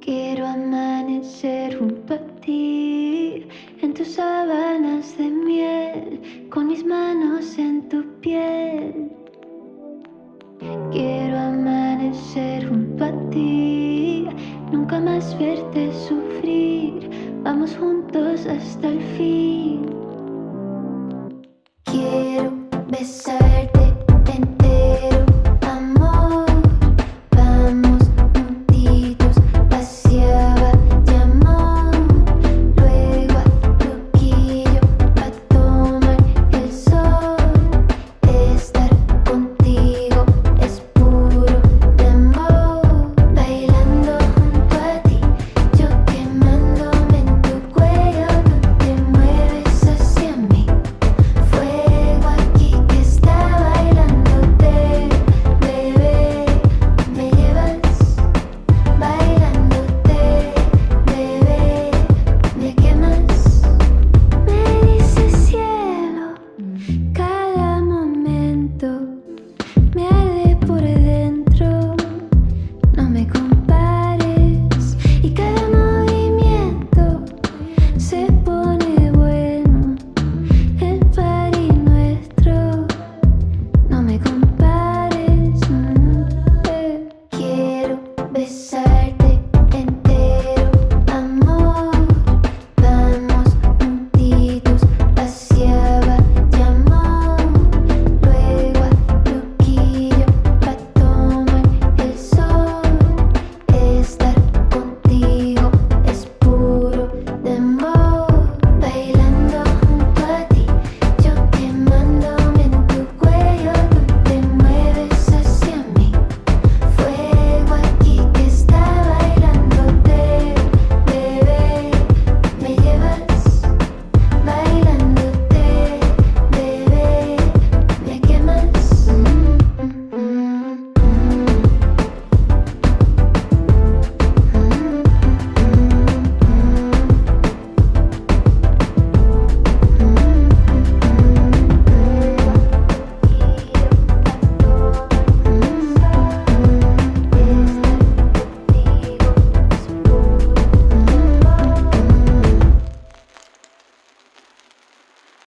Quiero amanecer junto a ti, en tus sábanas de miel, con mis manos en tu piel. Quiero amanecer junto a ti, nunca más verte sufrir, vamos juntos hasta el fin. Quiero besar